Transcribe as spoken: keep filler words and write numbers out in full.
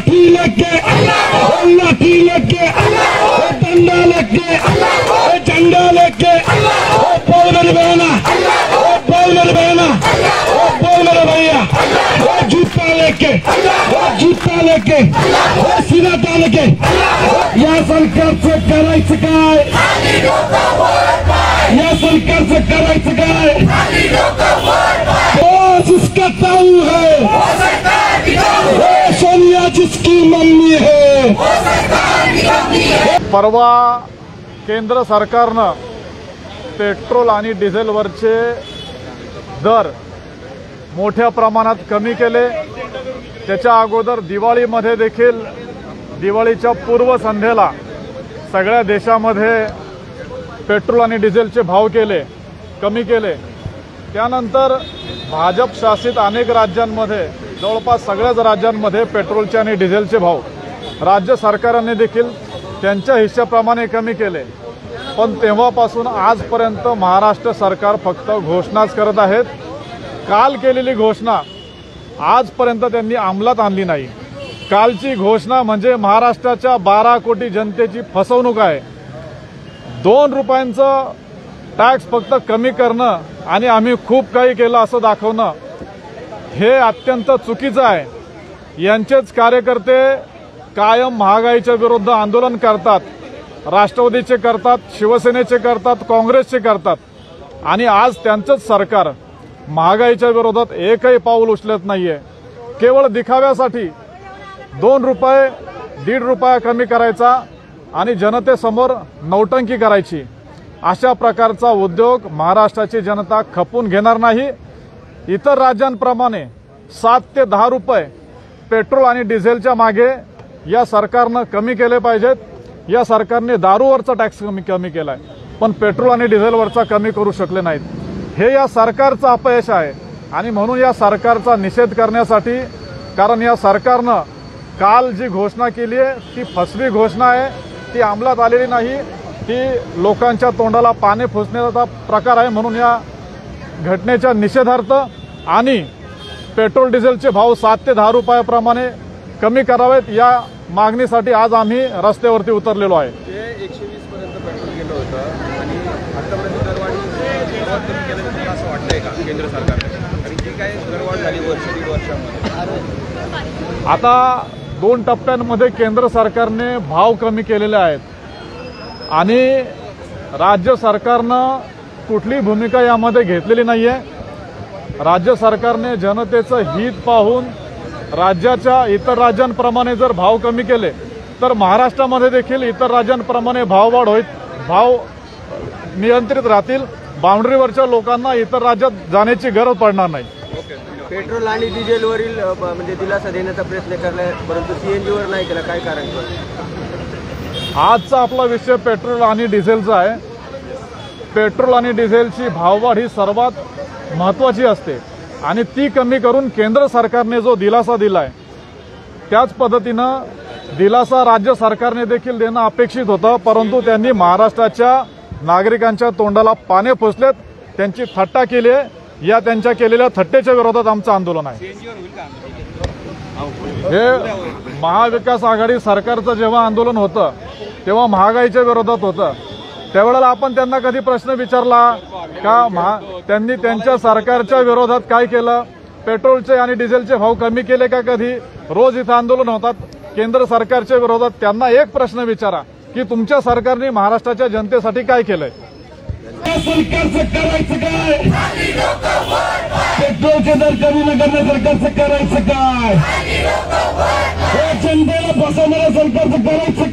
लाठी लेके लाठी लेके डंडा लेके झंडा लेके बोल मेरे बहना बोल मेरे बहना बोल मेरे भैया जूता लेके जूता लेके सीना तान के या सरकार से करायचं काय या सरकार से करायचं काय जिसका ताऊ है सोनिया जिसकी मम्मी है। परवा केंद्र सरकारनं पेट्रोल आणि डिझेलवरचे दर मोठ्या प्रमाणात कमी केले। त्याच्या अगोदर दिवाळीमध्ये देखील दिवाळीच्या पूर्वसंध्येला सगळ्या देशामध्ये पेट्रोल आणि डिझेलचे भाव केले कमी केले। त्यानंतर भाजप शासित अनेक राज्यांमध्ये जवळपास सगळ्याच राज्यांमध्ये पेट्रोलचे आणि डिझेलचे भाव राज्य सरकारांनी देखील त्यांच्या हिश्श्याप्रमाणे कमी केले। पण तेव्हापासून आजपर्यंत महाराष्ट्र सरकार फक्त घोषणाच करत आहेत। काल केलेली घोषणा आजपर्यंत त्यांनी अंमलात आणली नाही। कालची घोषणा म्हणजे महाराष्ट्राच्या बारा कोटी जनतेची फसवणूक आहे। दोन रुपयांचं टॅक्स फक्त कमी करणं आणि आम्ही खूप काही केलं असं दाखवणं हे अत्यंत चुकीचं आहे। यांचेच कार्यकर्ते कायम महागाईच्या विरुद्ध आंदोलन करतात, राष्ट्रवादीचे करतात, शिवसेनेचे करतात, काँग्रेसचे करतात आणि आज त्यांचंच सरकार महागाईच्या विरोधात एकही पाऊल उचलत नाहीये। केवळ दिखाव्यासाठी दोन रुपये दीड रुपया कमी करायचा आणि जनतेसमोर नौटंकी करायची अशा प्रकारचा उद्योग महाराष्ट्राची जनता खपून घेणार नाही। इतर राज्यांप्रमाणे सात ते दहा रुपये पेट्रोल आणि डिझेलच्या मागे या सरकारनं कमी केले पाहिजेत। या सरकारने दारूवरचा टॅक्स कमी कमी केलाय पण पेट्रोल आणि डिझेलवरचा कमी करू शकले नाहीत। हे या सरकारचं अपयश आहे आणि म्हणून या सरकारचा निषेध करण्यासाठी, कारण या सरकारनं काल जी घोषणा केली आहे ती फसवी घोषणा आहे, ती अंमलात आलेली नाही, ती लोकांच्या तोंडाला पाणी फुसण्याचा प्रकार आहे। म्हणून या घटनेच्या निषेधार्थ आणि पेट्रोल डिझेलचे भाव सात ते दहा रुपयाप्रमाणे कमी करावेत या मागणीसाठी आज आम्ही रस्त्यावरती उतरलेलो आहे। एकशे वीस पर्यंत पेट्रोल गेलं होतं आणि आतापर्यंत दरवाढी सर्वात कमी केलं असं वाटतंय का केंद्र सरकारने? आणि जी काय दरवाढ झाली वर्ष दीड वर्षामध्ये, आता दोन टप्प्यांमध्ये केंद्र सरकारने भाव कमी केलेले आहेत आणि राज्य सरकारनं कुठली भूमिका यामध्ये घेतलेली नाहीये। राज्य सरकारने जनतेचं हित पाहून राज्याच्या इतर राज्यांप्रमाणे जर भाव कमी केले तर महाराष्ट्रामध्ये देखील इतर राज्यांप्रमाणे भाववाढ होईल, भाव नियंत्रित राहतील, बाउंड्रीवरच्या लोकांना इतर राज्यात जाण्याची गरज पडणार नाही। पेट्रोल आणि डिझेलवरील म्हणजे दिलासा देण्याचा प्रयत्न केलाय परंतु सीएनजीवर नाही केला, काय कारण? आजचा आपला विषय पेट्रोल आणि डिझेलचा आहे। पेट्रोल आणि डिझेलची भाववाढ ही सर्वात महत्त्वाची असते आणि ती कमी करून केंद्र सरकारने जो दिलासा दिलाय त्याच पद्धतीनं दिलासा राज्य सरकारने देखील देणं अपेक्षित होतं, परंतु त्यांनी महाराष्ट्राच्या नागरिकांच्या तोंडाला पाने फुसलेत, त्यांची थट्टा केली आहे। या त्यांच्या केलेल्या थट्टेच्या विरोधात आमचं आंदोलन आहे। हे महाविकास आघाडी सरकारचं जेव्हा आंदोलन होतं तेव्हा महागाईच्या विरोधात होतं, त्यावेळेला आपण त्यांना कधी प्रश्न विचारला का त्यांनी त्यांच्या सरकारच्या विरोधात काय केलं? पेट्रोलचे आणि डिझेलचे भाव कमी केले का? कधी? रोज इथं आंदोलन होतात केंद्र सरकारच्या विरोधात। त्यांना एक प्रश्न विचारा की तुमच्या सरकारने महाराष्ट्राच्या जनतेसाठी काय केलंय? सरकारचं करायचं काय? पेट्रोलचे दर कमी न करण्या सरकारचं करायचं काय? जनतेला फसवणाऱ्या सरकारचं करायचं